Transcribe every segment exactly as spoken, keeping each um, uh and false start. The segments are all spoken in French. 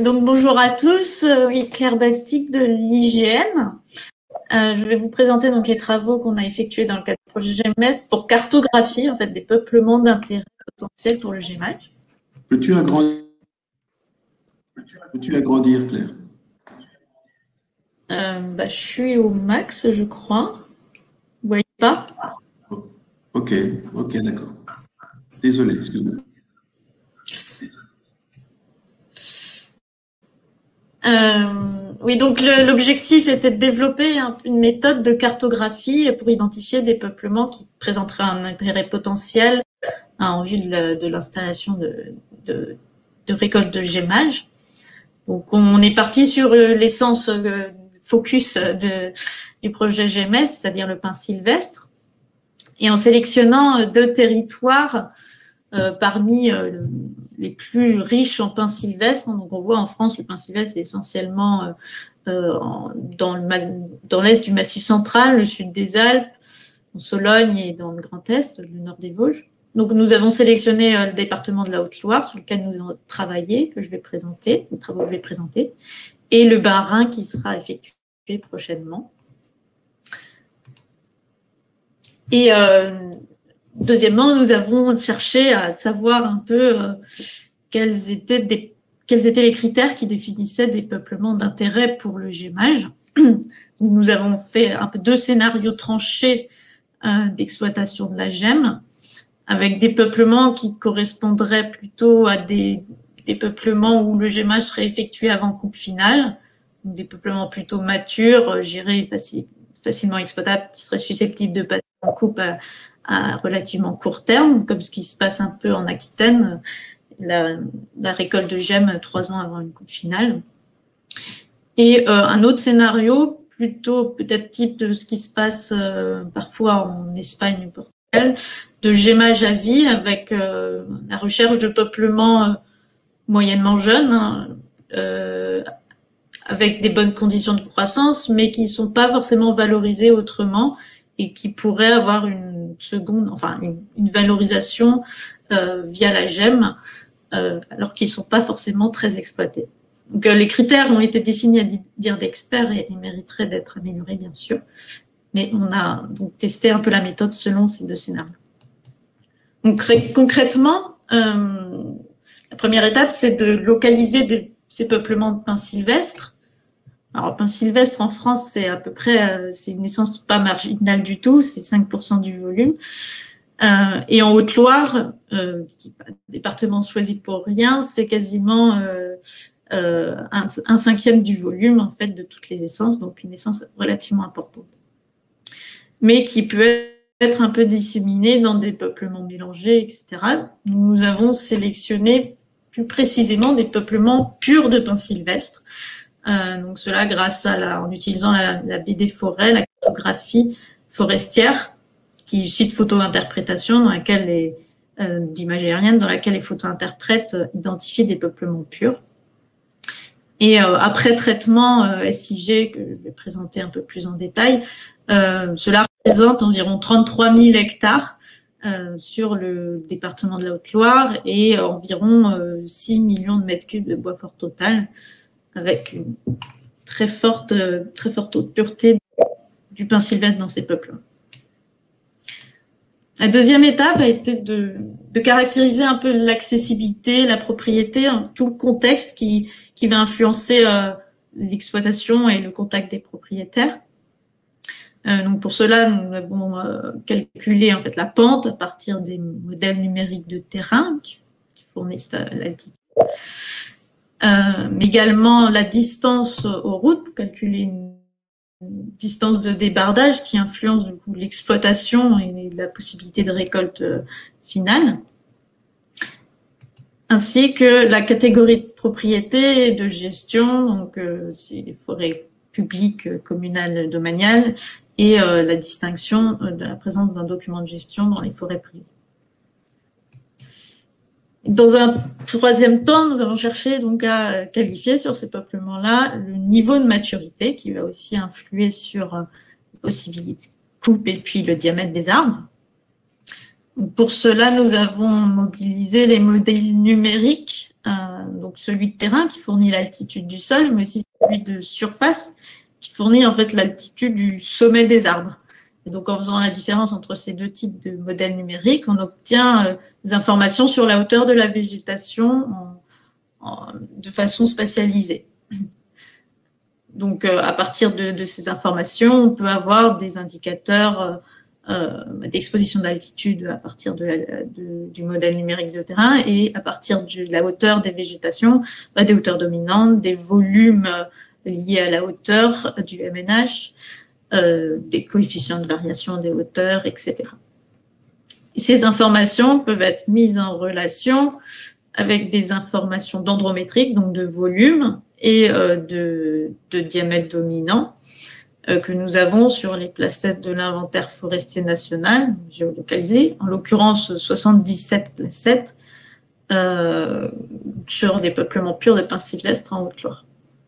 Donc bonjour à tous, euh, oui, Claire Bastic de l'I G N. Euh, je vais vous présenter donc les travaux qu'on a effectués dans le cadre du projet G M E S pour cartographier en fait des peuplements d'intérêt potentiel pour le GEMAJ. Peux-tu agrandir, peux-tu agrandir, Claire? euh, bah, Je suis au max, je crois. Vous voyez pas? Ok, ok, d'accord. Désolé, excuse-moi. Euh, oui, donc l'objectif était de développer un, une méthode de cartographie pour identifier des peuplements qui présenteraient un intérêt potentiel hein, en vue de l'installation de, de, de récolte de GEMAJ. Donc on est parti sur l'essence euh, focus de, du projet G M E S, c'est-à-dire le pin sylvestre, et en sélectionnant deux territoires euh, parmi euh, les plus riches en pin sylvestre. Donc on voit en France le pin sylvestre c'est essentiellement euh, euh, dans le dans l'est du Massif central, le sud des Alpes, en Sologne et dans le Grand Est, le nord des Vosges. Donc nous avons sélectionné euh, le département de la Haute-Loire sur lequel nous avons travaillé, que je vais présenter, les travaux que je vais présenter, et le Bas-Rhin qui sera effectué prochainement. Et euh, deuxièmement, nous avons cherché à savoir un peu euh, quels étaient des, quels étaient les critères qui définissaient des peuplements d'intérêt pour le GEMAJ. Nous avons fait un peu deux scénarios tranchés euh, d'exploitation de la gemme, avec des peuplements qui correspondraient plutôt à des, des peuplements où le GEMAJ serait effectué avant coupe finale, des peuplements plutôt matures, gérés facile, facilement exploitables, qui seraient susceptibles de passer en coupe à, à relativement court terme, comme ce qui se passe un peu en Aquitaine, la, la récolte de gemmes trois ans avant une coupe finale. Et euh, un autre scénario, plutôt peut-être type de ce qui se passe euh, parfois en Espagne ou Portugal, de GEMAJ à vie avec euh, la recherche de peuplements euh, moyennement jeunes, hein, euh, avec des bonnes conditions de croissance, mais qui ne sont pas forcément valorisés autrement et qui pourraient avoir une seconde, enfin une, une valorisation euh, via la gemme, euh, alors qu'ils ne sont pas forcément très exploités. Donc euh, les critères ont été définis à dire d'experts et, et mériteraient d'être améliorés bien sûr, mais on a donc testé un peu la méthode selon ces deux scénarios. Donc concrètement, euh, la première étape, c'est de localiser des, ces peuplements de pins sylvestres. Alors, pin sylvestre en France, c'est à peu près, c'est une essence pas marginale du tout, c'est cinq pour cent du volume. Euh, et en Haute-Loire, euh, qui n'est pas un département choisi pour rien, c'est quasiment euh, euh, un, un cinquième du volume en fait de toutes les essences, donc une essence relativement importante, mais qui peut être un peu disséminée dans des peuplements mélangés, et cetera. Nous avons sélectionné plus précisément des peuplements purs de pin sylvestre. Euh, donc cela grâce à la, en utilisant la, la B D forêt, la cartographie forestière, qui est issue de photo-interprétation dans laquelle les euh, d'images aériennes, dans laquelle les photo-interprètes euh, identifient des peuplements purs. Et euh, après traitement euh, S I G que je vais présenter un peu plus en détail, euh, cela représente environ trente-trois mille hectares euh, sur le département de la Haute-Loire et euh, environ euh, six millions de mètres cubes de bois fort total, avec une très forte, très forte haute pureté du pin sylvestre dans ces peuples. La deuxième étape a été de, de caractériser un peu l'accessibilité, la propriété, hein, tout le contexte qui, qui va influencer euh, l'exploitation et le contact des propriétaires. Euh, donc pour cela, nous avons euh, calculé en fait la pente à partir des modèles numériques de terrain qui, qui fournissent l'altitude. Euh, mais également la distance aux routes pour calculer une, une distance de débardage qui influence du coup l'exploitation et la possibilité de récolte euh, finale, ainsi que la catégorie de propriété et de gestion, donc euh, c'est les forêts publiques, euh, communales, domaniales, et euh, la distinction euh, de la présence d'un document de gestion dans les forêts privées. Dans un troisième temps, nous avons cherché donc à qualifier sur ces peuplements-là le niveau de maturité qui va aussi influer sur les possibilités de coupe et puis le diamètre des arbres. Donc pour cela, nous avons mobilisé les modèles numériques. Euh, donc donc celui de terrain qui fournit l'altitude du sol, mais aussi celui de surface qui fournit en fait l'altitude du sommet des arbres. Et donc, en faisant la différence entre ces deux types de modèles numériques, on obtient euh, des informations sur la hauteur de la végétation en, en, de façon spatialisée. Donc, euh, à partir de, de ces informations, on peut avoir des indicateurs euh, euh, d'exposition d'altitude à partir de la, de, du modèle numérique de terrain et à partir de la hauteur des végétations, bah, des hauteurs dominantes, des volumes euh, liés à la hauteur du M N H, Euh, des coefficients de variation des hauteurs, et cetera. Et ces informations peuvent être mises en relation avec des informations dendrométriques, donc de volume et euh, de, de diamètre dominant euh, que nous avons sur les placettes de l'inventaire forestier national géolocalisé, en l'occurrence soixante-dix-sept placettes euh, sur des peuplements purs de pins sylvestres en Haute-Loire.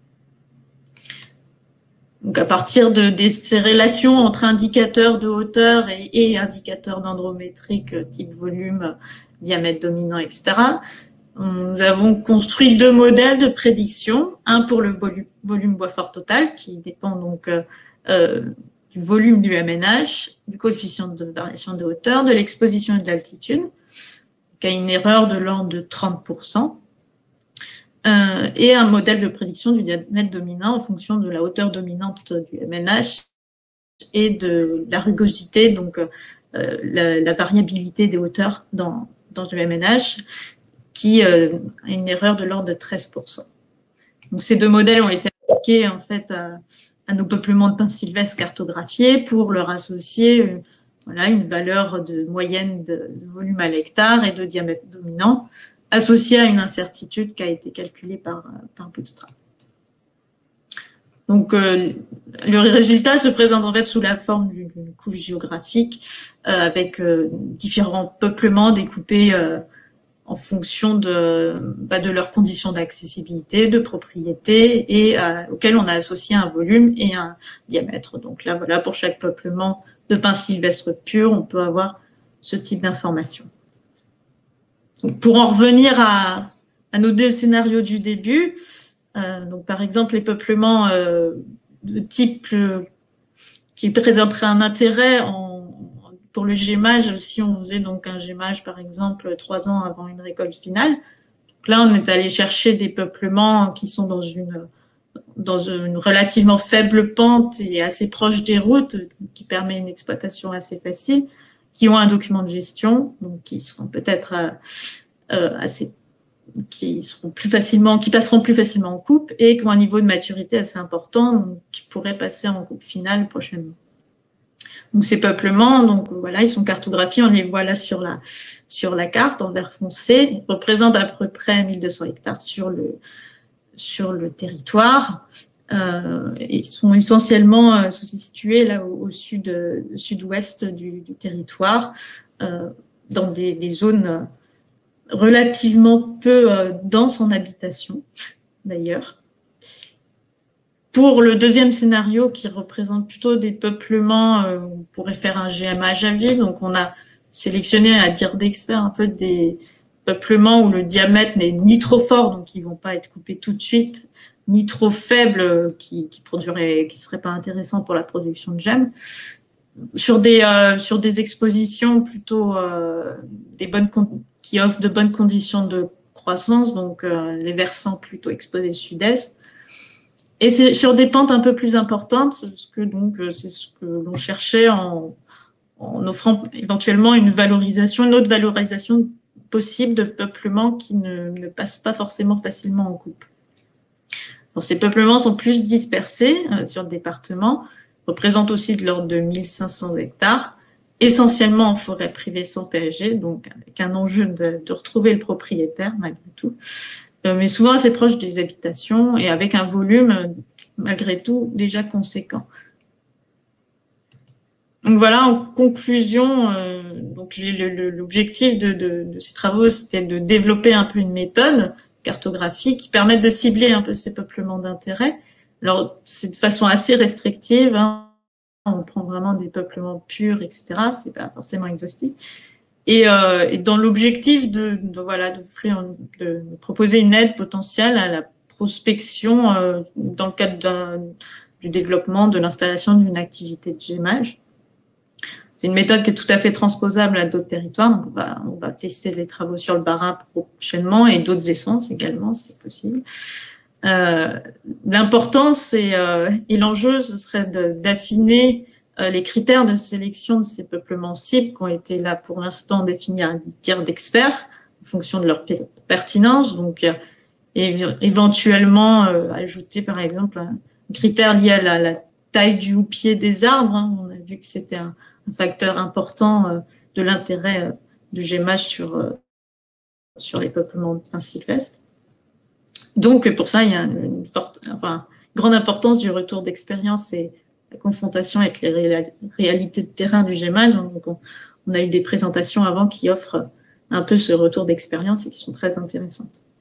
Donc, à partir de, de ces relations entre indicateurs de hauteur et, et indicateurs dendrométriques type volume, diamètre dominant, et cetera, nous avons construit deux modèles de prédiction. Un pour le volume, volume bois-fort total, qui dépend donc euh, euh, du volume du M N H, du coefficient de variation de hauteur, de l'exposition et de l'altitude, qui a une erreur de l'ordre de trente pour cent. Euh, et un modèle de prédiction du diamètre dominant en fonction de la hauteur dominante du M N H et de la rugosité, donc euh, la, la variabilité des hauteurs dans, dans le M N H, qui euh, a une erreur de l'ordre de treize pour cent. Donc, ces deux modèles ont été appliqués en fait à, à nos peuplements de pins sylvestres cartographiés pour leur associer euh, voilà, une valeur de moyenne de volume à l'hectare et de diamètre dominant, associé à une incertitude qui a été calculée par, par Bootstrap. Donc, euh, le résultat se présente en fait sous la forme d'une couche géographique euh, avec euh, différents peuplements découpés euh, en fonction de, bah, de leurs conditions d'accessibilité, de propriété et euh, auxquelles on a associé un volume et un diamètre. Donc là, voilà, pour chaque peuplement de pins sylvestres purs, on peut avoir ce type d'information. Pour en revenir à, à nos deux scénarios du début, euh, donc par exemple les peuplements euh, de type euh, qui présenteraient un intérêt en, pour le gémage, si on faisait donc un gémage par exemple trois ans avant une récolte finale. Donc là, on est allé chercher des peuplements qui sont dans une dans une relativement faible pente et assez proche des routes, qui permet une exploitation assez facile, qui ont un document de gestion, donc qui seront peut-être euh, euh, assez, qui seront plus facilement, qui passeront plus facilement en coupe et qui ont un niveau de maturité assez important, donc qui pourraient passer en coupe finale prochainement. Donc ces peuplements, donc voilà, ils sont cartographiés, on les voit là sur la sur la carte en vert foncé, ils représentent à peu près mille deux cents hectares sur le sur le territoire. Euh, ils sont essentiellement euh, situés là au, au sud, euh, sud-ouest du, du territoire, euh, dans des, des zones relativement peu euh, denses en habitation, d'ailleurs. Pour le deuxième scénario, qui représente plutôt des peuplements, euh, on pourrait faire un gémage à vide. Donc, on a sélectionné, à dire d'experts, un peu des peuplements où le diamètre n'est ni trop fort, donc ils vont pas être coupés tout de suite, ni trop faible, qui, qui produirait, qui serait pas intéressant pour la production de gemmes. Sur des euh, sur des expositions plutôt euh, des bonnes qui offrent de bonnes conditions de croissance, donc euh, les versants plutôt exposés sud-est. Et c'est sur des pentes un peu plus importantes, parce que donc c'est ce que l'on cherchait en, en offrant éventuellement une valorisation, une autre valorisation possible de peuplements qui ne, ne passent pas forcément facilement en coupe. Bon, ces peuplements sont plus dispersés euh, sur le département, représentent aussi de l'ordre de mille cinq cents hectares, essentiellement en forêt privée sans P S G, donc avec un enjeu de, de retrouver le propriétaire malgré tout, euh, mais souvent assez proche des habitations et avec un volume euh, malgré tout déjà conséquent. Donc voilà, en conclusion, euh, donc l'objectif de, de, de ces travaux, c'était de développer un peu une méthode cartographique qui permette de cibler un peu ces peuplements d'intérêt. Alors, c'est de façon assez restrictive, hein. On prend vraiment des peuplements purs, et cetera. C'est pas forcément exhaustif. Et, euh, et dans l'objectif de, de, voilà, d'offrir, de, de proposer une aide potentielle à la prospection euh, dans le cadre d'un, du développement, de l'installation d'une activité de gémage. C'est une méthode qui est tout à fait transposable à d'autres territoires. Donc, on va, on va tester les travaux sur le Bas-Rhin prochainement et d'autres essences également, si c'est possible. Euh, l'importance et, euh, et l'enjeu, ce serait de, d'affiner euh, les critères de sélection de ces peuplements cibles qui ont été là pour l'instant définis à dire d'experts en fonction de leur pertinence. Donc, euh, et éventuellement euh, ajouter par exemple un critère lié à la, la taille du houppier des arbres. Hein. On a vu que c'était un, un facteur important euh, de l'intérêt euh, du gémage sur, euh, sur les peuplements pins sylvestres. Donc, pour ça, il y a une forte, enfin, grande importance du retour d'expérience et la confrontation avec les ré réalités de terrain du gémage. Donc, on, on a eu des présentations avant qui offrent un peu ce retour d'expérience et qui sont très intéressantes.